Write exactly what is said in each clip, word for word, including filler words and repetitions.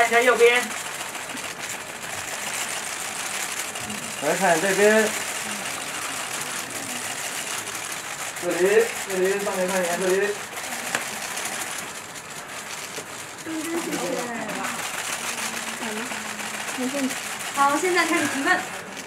看一下右边。 来看这边。这里，这里，上面看一眼这里。 好，现在开始提问。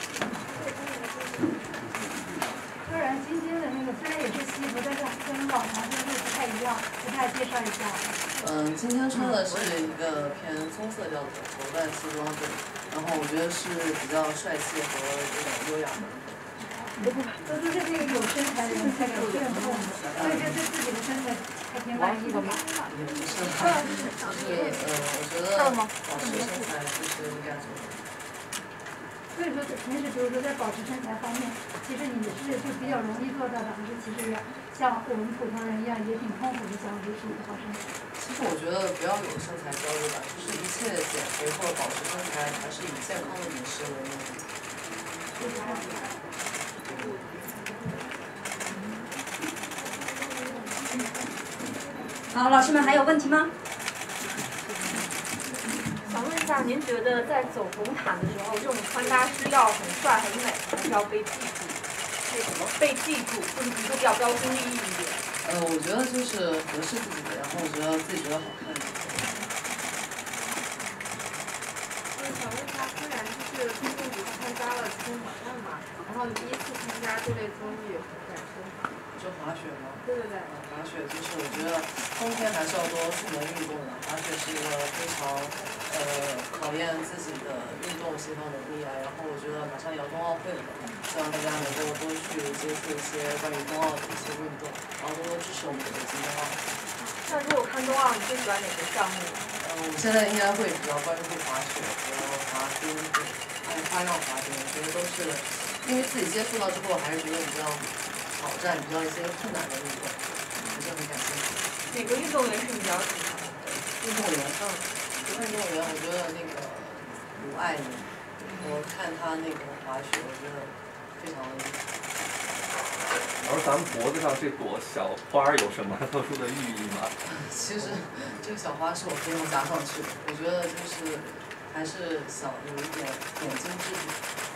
虽然今天的那个虽然也是西服，但是跟往常就是不太一样，给大家介绍一下。 嗯，今天穿的是一个偏棕色调的绸缎西装，对，然后我觉得是比较帅气和有点优雅的。 都都是那个有身材的人才敢炫富，所以这对自己的身材还挺满意的吧？ 也不是，就是呃，我觉得保持身材就是应该做的。 所以说，平时比如说在保持身材方面，其实你是就比较容易做到的，还是其实像我们普通人一样也挺痛苦的，想维持一个好身材？ 其实我觉得不要有身材焦虑吧，就是一切减肥或者保持身材，还是以健康的饮食为目的。 好，老师们还有问题吗？ 想问一下，您觉得在走红毯的时候，这种穿搭是要很帅很美，还是要被记住？为什么被记住？就是比如说比较标新立异一点。 呃，我觉得就是合适自己的，然后我觉得自己觉得好看。 嗯，想问一下，虽然就是最近你参加了春晚嘛，然后你第一次参加这类综艺有什么感受吗？ 就滑雪吗？ 对对对。 滑雪就是我觉得冬天还是要多出门运动的，滑雪是一个非常呃考验自己的运动协调能力啊。然后我觉得马上也要冬奥会了，希望大家能够多去接触一些关于冬奥的一些运动，然后多多支持我们的北京冬奥。 那如果看冬奥，你最喜欢哪个项目？ 呃，我们现在应该会比较关注滑雪和滑冰，对，还有花样滑冰，我觉得都是因为自己接触到之后，还是觉得比较挑战、比较一些困难的运动。还是很感兴趣。 哪个运动员是你比较喜欢的？ 运动员，嗯，运动员，我觉得那个吴爱玲，我看她那个滑雪，我觉得非常厉害。 而咱们脖子上这朵小花有什么特殊的寓意吗？ 其实这个小花是我非要加上去的，我觉得就是还是想有一点点睛之笔。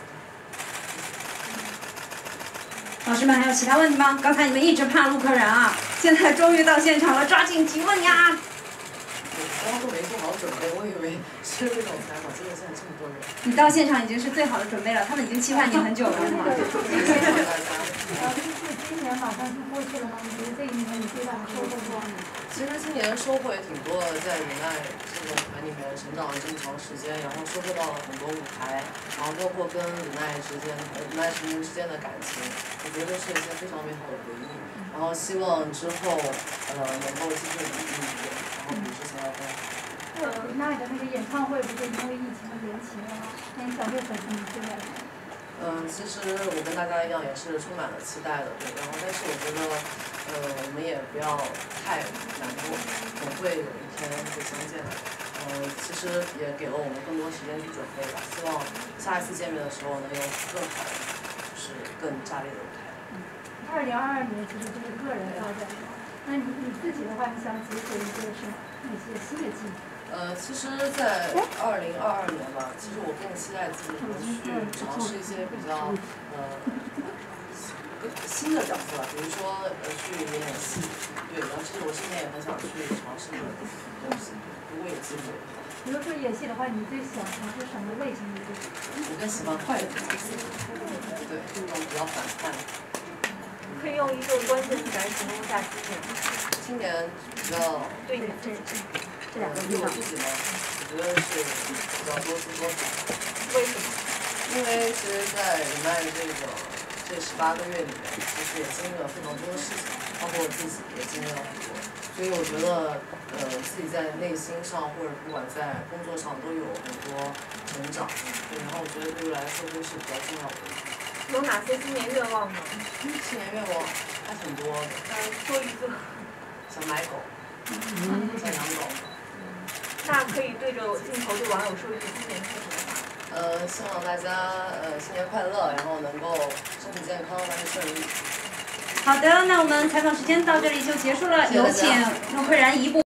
老师们还有其他问题吗？刚才你们一直怕陆客人啊，现在终于到现场了，抓紧提问呀！ 我刚刚都没做好准备，我以为是那种采访，结果现在这么多人。 你到现场已经是最好的准备了，他们已经期盼你很久了，是吗？ 谢谢大家。 呃，就是今年马上就过去了嘛，你觉得这一年你最大的收获是什么？ 其实今年收获也挺多的，在忍耐这种团里面成长了这么长时间，然后收获到了很多舞台，然后包括跟忍耐之间、忍耐成员之间的感情，我觉得都是一些非常美好的回忆。然后希望之后呃能够继续努力一点，然后比之前要更好。 呃，忍耐的那个演唱会不是因为疫情延期了吗？那你想对粉丝们说点什么？ 嗯，其实我跟大家一样也是充满了期待的，对。然后，但是我觉得，呃，我们也不要太难过，总会有一天会相见的。呃，其实也给了我们更多时间去准备吧。希望下一次见面的时候能有更好的，就是更炸裂的舞台。 二零二二年其实就是个人发展嘛，那你你自己的话，你想解锁一些什么那些新的技能？ 呃，其实，在二零二二年吧，其实我更期待自己能去尝试一些比较呃新的角色，比如说呃去演演戏，对，然后其实我今年也很想去尝试的东西，如果有机会的话。 比如说演戏的话，你最想尝试什么类型的角色？ 我更喜欢坏人角色，对，这种比较反叛。 可以用一个关键词来形容一下今年。 今年比较对你自己。 这两个对我自己呢，我觉得是比较多姿多彩。 为什么？ 因为其实，在忍耐这个这十八个月里面，其实也经历了非常多的事情，包括我自己也经历了很多，所以我觉得，呃，自己在内心上或者不管在工作上都有很多成长，对，然后我觉得对未来社会是比较重要的。 有哪些新年愿望呢？ 新年愿望还挺多的。 呃，说一个。 想买狗，嗯、想养狗。 那可以对着镜头对网友说一句新年祝福的话。 呃，希望大家呃新年快乐，然后能够身体健康，万事顺利。 好的，那我们采访时间到这里就结束了，有请陆慧然移步。